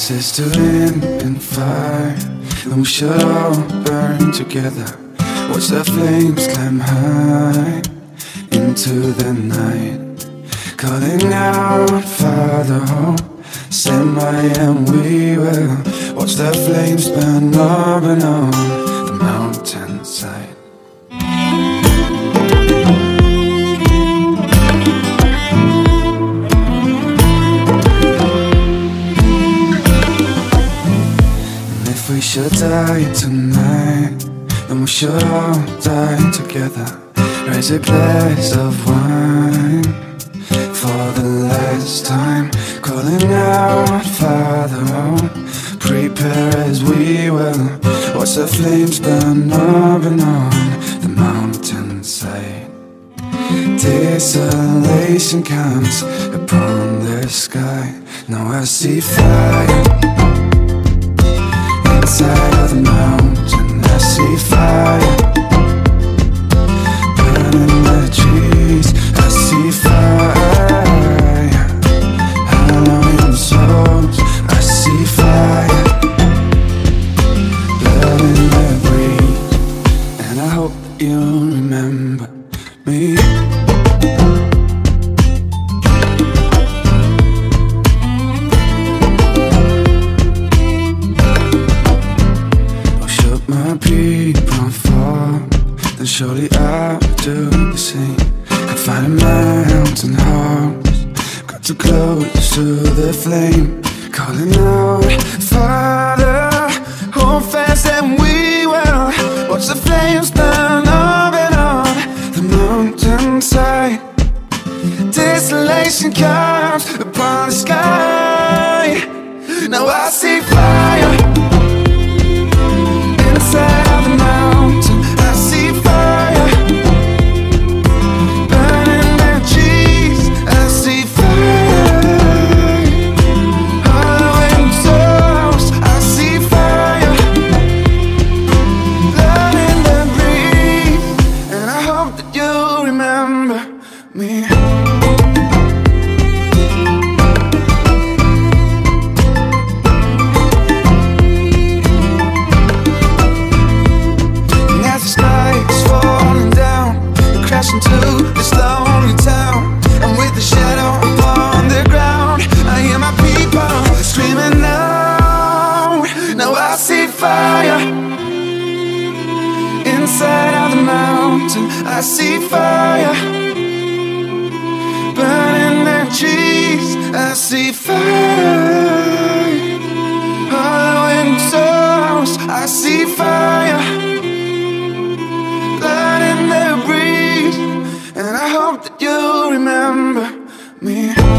Promises to end in fire, then we should all burn together. Watch the flames climb high into the night, calling out, Father, oh, send by and we will watch the flames burn up and on the mountainside. If we should die tonight, then we should all die together. Raise a glass of wine for the last time, calling out, Father, oh, prepare as we will watch the flames burn up and on the mountainside. Desolation comes upon the sky. Now I see fire inside of the mountain. I see fire burning the trees. I see fire hallowing souls. I see fire, blood in the breeze, and I hope that you'll remember me. My people fall, then surely I'll do the same. Can find a mountain horse, got too close to the flame, calling out, Father, hold fast and we will watch the flames burn up and on the mountainside. Desolation comes upon the sky. Now I see fire inside of the mountain. I see fire burning the trees. I see fire hollowing souls. I see fire, blood in the breeze, and I hope that you remember me. Into this lonely town, and with the shadow upon the ground, I hear my people screaming out. Now I see fire inside of the mountain. I see fire burning the trees. I see fire hollowing souls. I see fire, blood in the breeze, and I hope that you remember me.